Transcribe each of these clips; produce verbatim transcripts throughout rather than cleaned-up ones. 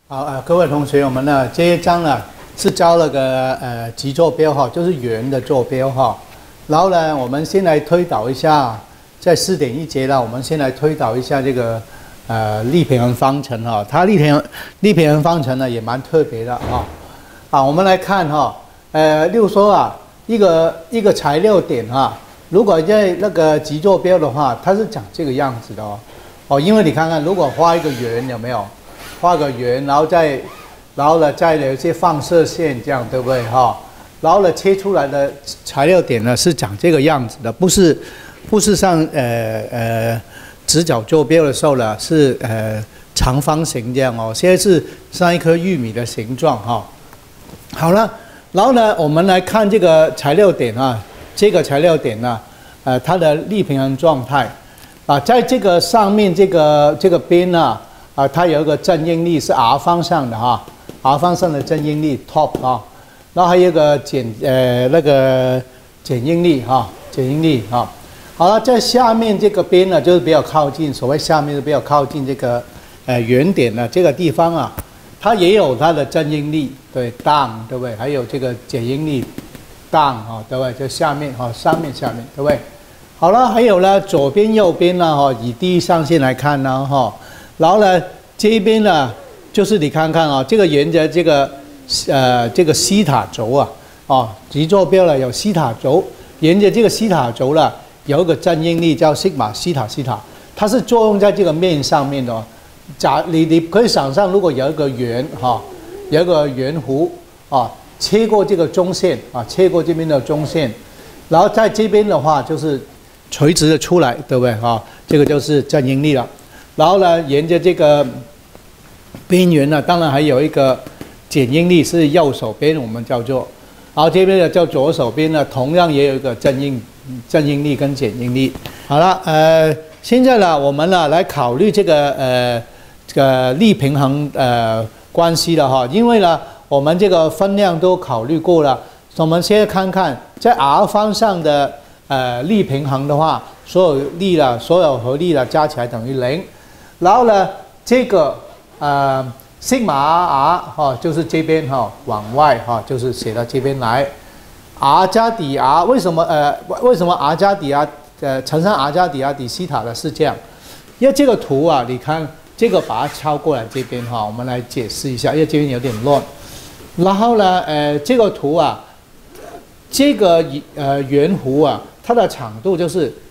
好，呃，各位同学，我们呢这一章呢是教了个呃极坐标哈，就是圆的坐标哈。然后呢，我们先来推导一下，在四点一节呢，我们先来推导一下这个呃立平衡方程哈。它立平衡立平衡方程呢也蛮特别的哈。啊，我们来看哈，呃，例如说啊，一个一个材料点哈，如果在那个极坐标的话，它是长这个样子的哦。哦，因为你看看，如果画一个圆有没有？画个圆，然后再，然后呢，再有一些放射线，这样对不对哈？然后呢，切出来的材料点呢是长这个样子的，不是，不是像呃呃直角坐标的时候呢是呃长方形这样哦，现在是像一颗玉米的形状哈。好了，然后呢，我们来看这个材料点啊，这个材料点呢，呃，它的立平衡状态啊，在这个上面这个这个边呢。啊，它有一个正应力是 r 方向的哈 ，r 方向的正应力 top 啊，然后还有一个减呃那个减应力哈，减应力哈。好了，在下面这个边呢，就是比较靠近，所谓下面是比较靠近这个呃原点的这个地方啊，它也有它的正应力，对 down 对不对？还有这个减应力 down 哈，对不对？就下面哈，上面下面对不对？好了，还有呢，左边右边呢哈，以第一象限来看呢哈。然后呢，这一边呢，就是你看看啊、哦，这个沿着这个呃这个西塔轴啊，哦，极坐标呢有西塔轴，沿着这个西塔轴呢有一个正应力叫西马西塔西塔，它是作用在这个面上面的、哦。假你你可以想象，如果有一个圆哈、哦，有一个圆弧啊、哦，切过这个中线啊，切过这边的中线，然后在这边的话就是垂直的出来，对不对哈、哦？这个就是正应力了。然后呢，沿着这个边缘呢，当然还有一个减应力是右手边，我们叫做，然后这边的叫左手边呢，同样也有一个正应正应力跟减应力。好了，呃，现在呢，我们呢来考虑这个呃这个力平衡呃关系了哈，因为呢，我们这个分量都考虑过了，我们现在看看在 r 方向的呃力平衡的话，所有力了，所有合力了加起来等于零。然后呢，这个呃西马 r 哈，就是这边哈往外哈，就是写到这边来 ，r 加底 r 为什么呃为什么 r 加底 r 呃乘上 r 加底 r 底西塔的是这样？因为这个图啊，你看这个把它抄过来这边哈，我们来解释一下，因为这边有点乱。然后呢，呃这个图啊，这个呃圆弧啊，它的长度就是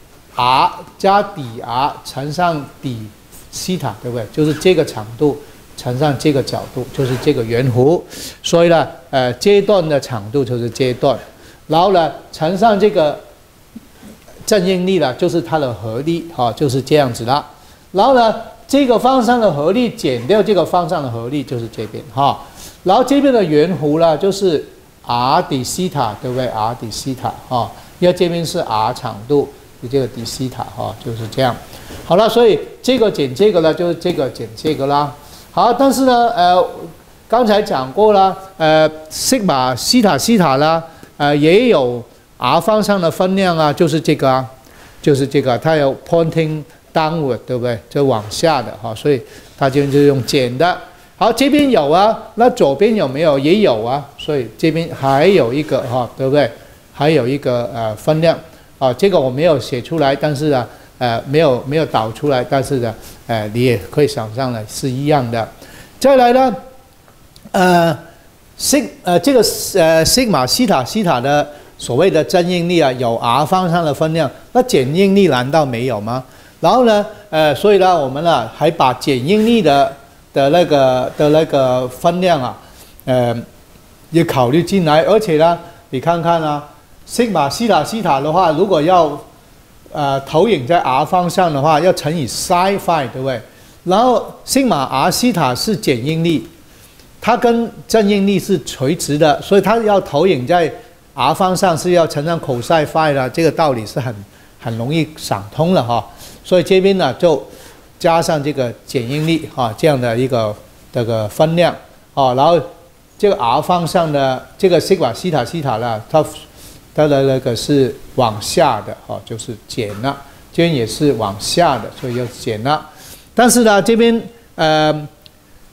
r 加底 r 乘上底。西塔对不对？就是这个长度乘上这个角度，就是这个圆弧。所以呢，呃，这一段的长度就是这一段，然后呢，乘上这个正应力呢，就是它的合力，哈、哦，就是这样子啦。然后呢，这个方向的合力减掉这个方向的合力，就是这边哈、哦。然后这边的圆弧呢，就是 r 底西塔，对不对 ？r 底西塔哈、哦，因为这边是 r 长度，你这个底西塔哈、哦，就是这样。好了，所以这个减这个呢，就是这个减这个啦。好，但是呢，呃，刚才讲过了，呃，西马西塔西塔啦，呃，也有 r 方向的分量啊，就是这个啊，就是这个，它有 pointing downward， 对不对？就往下的哈，所以它这边就是用减的。好，这边有啊，那左边有没有？也有啊，所以这边还有一个哈，对不对？还有一个呃分量啊，这个我没有写出来，但是呢。呃，没有没有导出来，但是呢，呃，你也可以想象呢，是一样的。再来呢，呃，西呃这个呃西马西塔西塔的所谓的正应力啊，有 r 方向的分量，那减应力难道没有吗？然后呢，呃，所以呢，我们呢还把减应力的的那个的那个分量啊，呃，也考虑进来，而且呢，你看看啊，西马西塔西塔的话，如果要呃，投影在 r 方向的话，要乘以 sin phi， 对不对？然后西马 r 西塔是减应力，它跟正应力是垂直的，所以它要投影在 r 方向是要乘上 cos phi 的，这个道理是很很容易想通了哈。所以这边呢就加上这个减应力哈，这样的一个这个分量啊，然后这个 r 方向的这个西马西塔西塔呢，它。它的那个是往下的哈，就是减了，这边也是往下的，所以要减了。但是呢，这边呃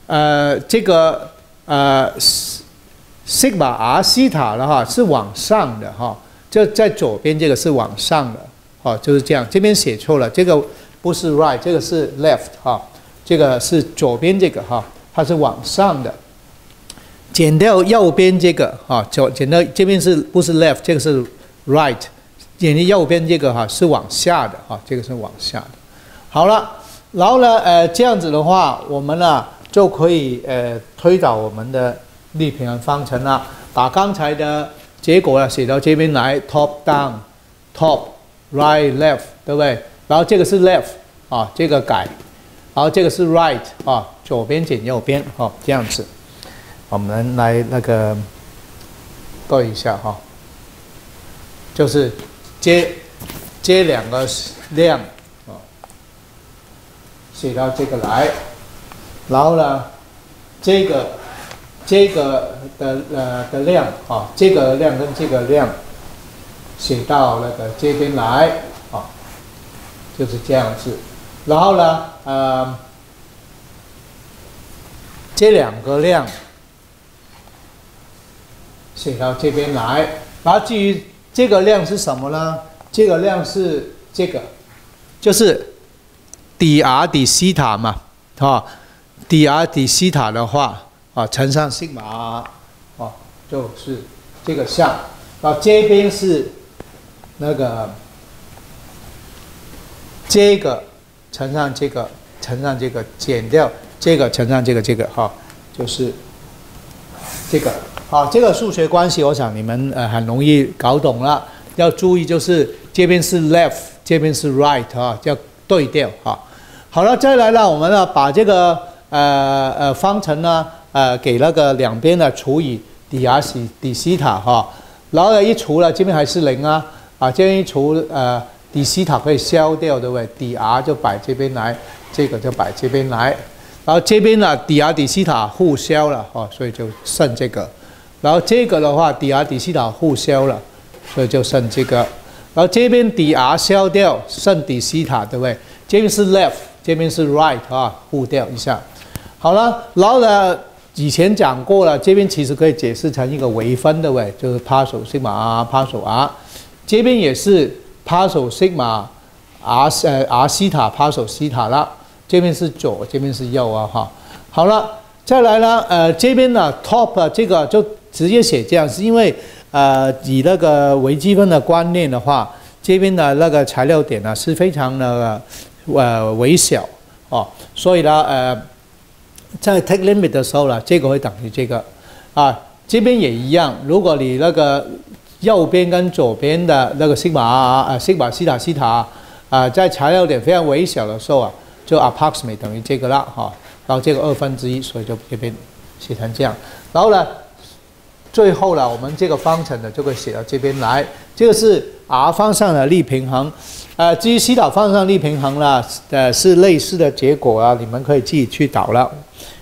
呃这个呃西马 r 西塔了哈，是往上的哈，就在左边这个是往上的，哦，就是这样。这边写错了，这个不是 right， 这个是 left 哈，这个是左边这个哈，它是往上的。减掉右边这个哈，减减掉这边是不是 left， 这个是 right， 减掉右边这个哈是往下的哈，这个是往下的。好了，然后呢，呃，这样子的话，我们呢就可以呃推导我们的立平衡方程了，把刚才的结果呢写到这边来 ，top down，top right left， 对不对？然后这个是 left 啊，这个改，然后这个是 right 啊，左边减右边啊，这样子，我们来那个对一下哈，就是接接两个量啊，写到这个来，然后呢，这个。这个的呃的量啊，这个量跟这个量写到那个这边来啊，就是这样子。然后呢，呃，这两个量写到这边来。然后至于这个量是什么呢？这个量是这个，就是d r d 西塔嘛，啊 ，d r d 西塔的话。啊，乘上西马 r， 哦，就是这个项。然后这边是那个这个乘上这个乘上这个减掉这个乘上这个这个哈、哦，就是这个。好，这个数学关系，我想你们呃很容易搞懂了。要注意就是这边是 left， 这边是 right 啊，要对调哈。好了，再来呢，我们呢把这个呃呃方程呢。呃，给那个两边呢除以 d r 西 d 西塔哈，然后呢一除了这边还是零啊，啊这边一除呃 d 西塔可以消掉，对不对 ？d r 就摆这边来，这个就摆这边来，然后这边呢 d r d 西塔互消了哦，所以就剩这个，然后这个的话 d r d 西塔互消了，所以就剩这个，然后这边 d r 消掉，剩 d 西塔，对不对？这边是 left， 这边是 right 啊，互掉一下，好了，然后呢？以前讲过了，这边其实可以解释成一个微分的位，就是 partial sigma r partial r， 这边也是 partial sigma r 呃 r 西塔 partial 西塔啦，这边是左，这边是右啊哈。好了，再来呢，呃这边呢 top 这个就直接写这样，是因为呃以那个微积分的观念的话，这边的那个材料点呢是非常的呃微小哦，所以呢呃。在 take limit 的时候呢，这个会等于这个，啊，这边也一样。如果你那个右边跟左边的那个西马啊，西马西塔西塔啊，在材料点非常微小的时候啊，就 approximate 等于这个了哈。然后这个二分之一，所以就这边写成这样。然后呢，最后呢，我们这个方程呢就会写到这边来。这个是 r 方向的力平衡。呃，至于西塔方向力平衡啦，呃，是类似的结果啊，你们可以自己去导了。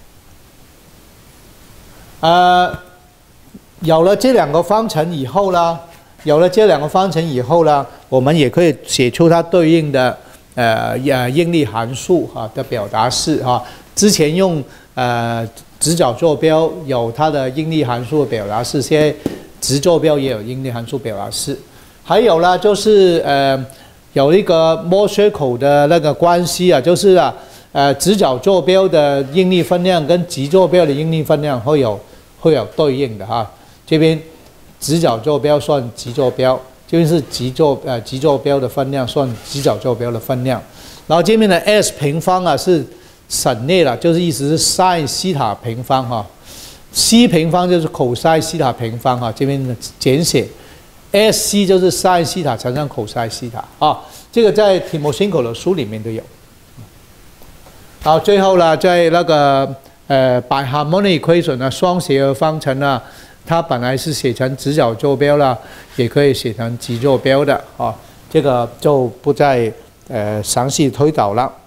呃，有了这两个方程以后呢，有了这两个方程以后呢，我们也可以写出它对应的呃呃应力函数哈、啊、的表达式哈、啊。之前用呃直角坐标有它的应力函数的表达式，现在直坐标也有应力函数表达式。还有呢，就是呃有一个 Mohr circle 的那个关系啊，就是啊呃直角坐标的应力分量跟极坐标的应力分量会有。会有对应的哈，这边直角坐标算极坐标，这边是极坐呃极坐标的分量算直角坐标的分量，然后这边的 s 平方啊是省略了，就是意思是 sin 西塔平方哈 ，c 平方就是 cos 西塔平方哈，这边的简写 ，sc 就是 sin 西塔乘上 cos 西塔啊，这个在 Timoshenko 的书里面都有。好，最后呢，在那个。呃 ，biharmonic equation 呢，双斜额方程呢，它本来是写成直角坐标啦，也可以写成极坐标的啊，这个就不再呃详细推导了。